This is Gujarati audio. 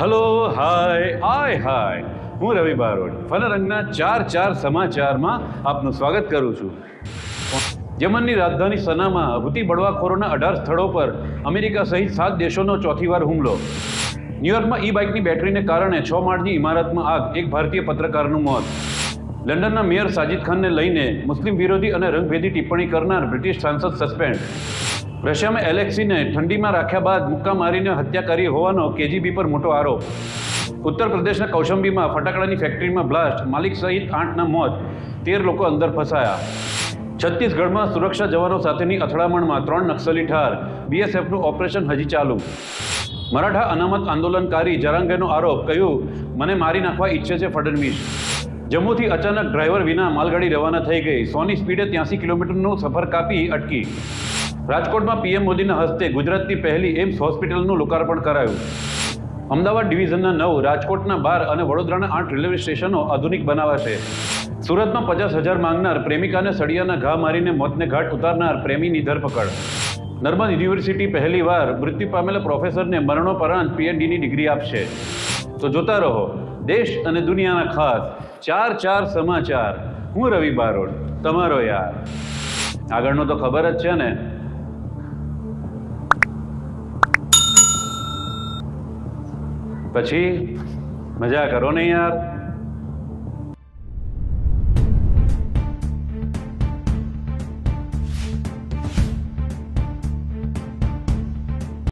હલો હાય હું રવિ બારોટ ફનરંગના ચાર સમાચારમાં આપનું સ્વાગત કરું છું। યમનની રાજધાની સનામાં હુતી બળવાખોરોના 18 સ્થળો પર અમેરિકા સહિત 7 દેશોનો ચોથીવાર હુમલો। ન્યૂયોર્કમાં બાઇકની બેટરીને કારણે 6 માળની ઇમારતમાં આગ, એક ભારતીય પત્રકારનું મોત। લંડનના મેયર સાજિદ ખાનને લઈને મુસ્લિમ વિરોધી અને રંગભેદી ટિપ્પણી કરનાર બ્રિટિશ સાંસદ સસ્પેન્ડ। રશિયામાં એલેક્સીને ઠંડીમાં રાખ્યા બાદ મુક્કા મારીને હત્યા કરી હોવાનો કેજીબી પર મોટો આરોપ। ઉત્તર પ્રદેશના કૌશંબીમાં ફટાકડાની ફેક્ટરીમાં બ્લાસ્ટ, માલિક સહિત 8ના મોત, 13 લોકો અંદર ફસાયા। છત્તીસગઢમાં સુરક્ષા જવાનો સાથેની અથડામણમાં 3 નક્સલી ઠાર, બીએસએફનું ઓપરેશન હજી ચાલુ। મરાઠા અનામત આંદોલનકારી જરાંગેનો આરોપ, કહ્યું મને મારી નાખવા ઈચ્છે છે ફડણવીસ। જમ્મુથી અચાનક ડ્રાઈવર વિના માલગાડી રવાના થઈ ગઈ, 100ની સ્પીડે 83 કિલોમીટરનું સફર કાપી અટકી। રાજકોટમાં પીએમ મોદીના હસ્તે ગુજરાતની પહેલી એમ્સ હોસ્પિટલનું લોકાર્પણ કરાયું। અમદાવાદ ડિવિઝનના 9, રાજકોટના 12 અને વડોદરાના 8 રેલવે સ્ટેશનો આધુનિક બનાવાશે। સુરતમાં 50,000 માંગનાર પ્રેમિકાને સળિયાના ઘા મારીને મોતને ઘાટ ઉતારનાર પ્રેમીની ધરપકડ। નર્મદ યુનિવર્સિટી પહેલીવાર મૃત્યુ પામેલા પ્રોફેસરને મરણોપરાંત પીએચડીની ડિગ્રી આપશે। તો જોતા રહો દેશ અને દુનિયાના ખાસ ચાર સમાચાર। હું રવિ બારોટ, તમારો યાર। આગળનો તો ખબર જ છે ને। પછી મજા કરો ને યાર।